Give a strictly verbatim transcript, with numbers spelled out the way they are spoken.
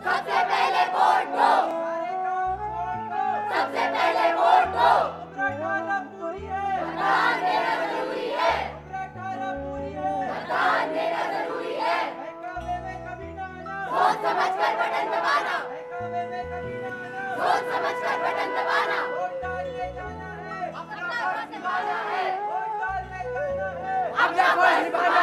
सबसे पहले वोट दो, सबसे पहले वोट दो। उम्र अठारह पूरी है, मतदान देना जरूरी है, उम्र अठारह पूरी है, मतदान देना जरूरी है। बहकावे में कभी ना आना, सोच समझ कर बटन दबाना, बहकावे में कभी ना आना, सोच समझ कर बटन दबाना। वोट डालने जाना है, अपना फर्ज निभाना है, वोट डालने जाना है, अपना फर्ज निभाना